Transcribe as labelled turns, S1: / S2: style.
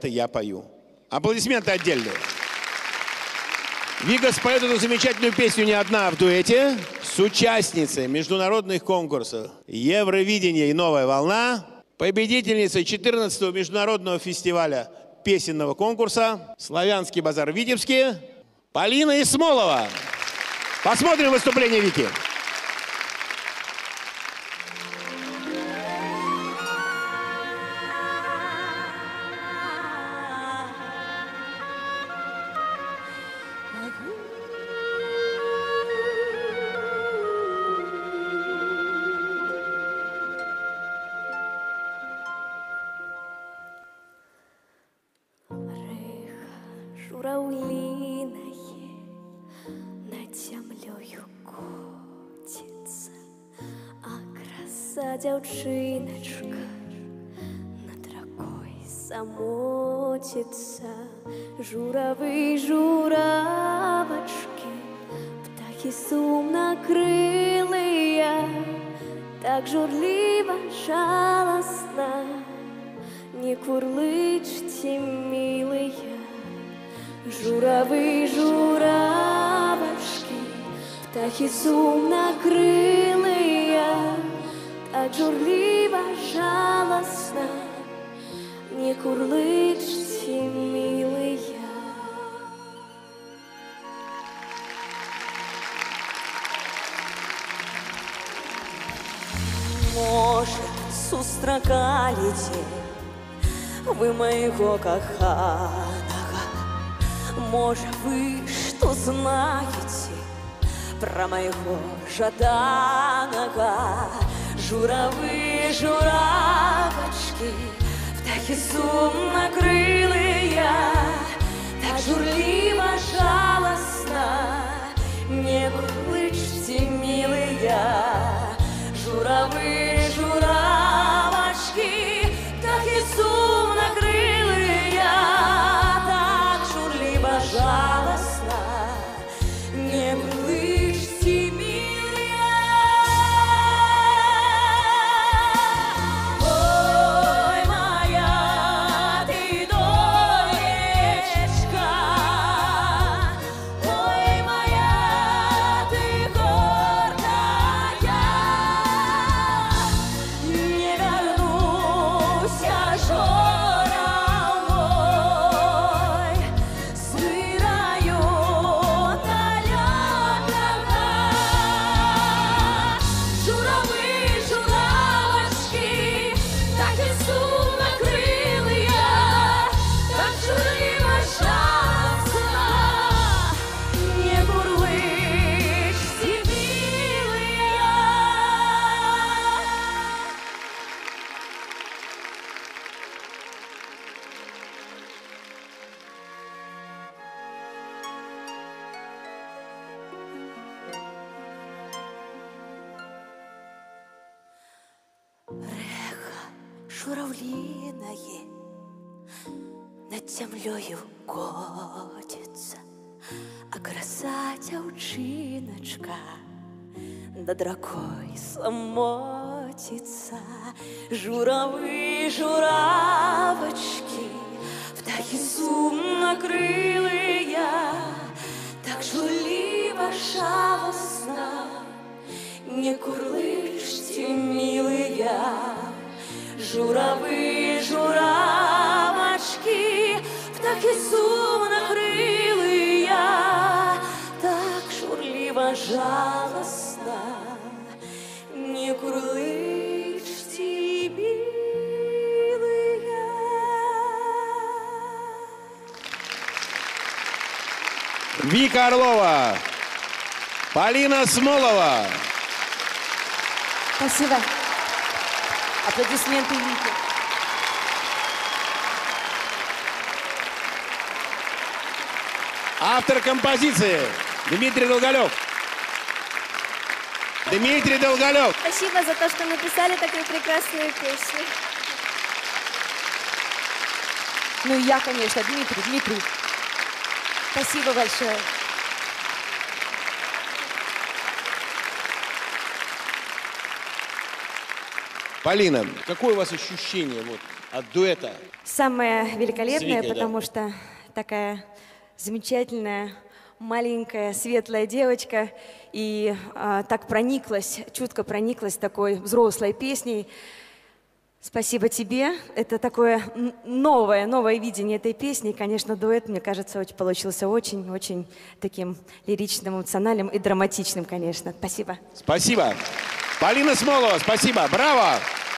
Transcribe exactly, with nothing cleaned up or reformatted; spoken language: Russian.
S1: это я пою. Аплодисменты отдельные. Вика споет эту замечательную песню не одна, а в дуэте с участницей международных конкурсов Евровидение и «Новая волна», победительницей четырнадцатого международного фестиваля песенного конкурса «Славянский базар в Витебске» Полина Исмолова. Посмотрим выступление Вики.
S2: Дзяўчыначка над ракой самоціцца, журавы, журавачкі, птахі сумна крылыя, так журліва, жаласна, не курлычце, мілыя. Журавы, журавачкі, птахі сумна крылыя, так журліва, жаласна, не курлычце, мілыя.
S3: Можа, сустракалі дзень вы майго каханага, можа, вы што знаеце пра майго жаданага. Журавы, журавочки, птахи сумно крылыя, так журливо, жалостно, не курлычьте, милые. Журавы, журавочки, птахи сумно крылыя, так журливо, жалостно, не курлычьте, милые. Журавлиное над землею котится, а краса дзяўчыначка над ракой самотится. Журавы, журавочки, птахи сумно крылыя, так журливо, жалостно, не курлычьте, милые. Журавы, журавочки, птахи сумно крылыя, так журливо, жалостно, не курлычьте, милые.
S1: Вика Орлова, Полина Смолова.
S3: Спасибо. Аплодисменты Вике.
S1: Автор композиции Дмитрий Долголев. Дмитрий Долголев.
S2: Спасибо за то, что написали такую прекрасную песню.
S3: Ну и я, конечно, Дмитрий, Дмитрий. Спасибо большое.
S1: Полина, какое у вас ощущение вот, от дуэта.
S2: Самое великолепное,
S1: Викой, да.
S2: потому что такая замечательная, маленькая, светлая девочка и а, так прониклась, чутко прониклась такой взрослой песней. Спасибо тебе. Это такое н- новое, новое видение этой песни. И, конечно, дуэт, мне кажется, очень, получился очень-очень таким лиричным, эмоциональным и драматичным, конечно. Спасибо.
S1: Спасибо. Полина Смолова, спасибо. Браво!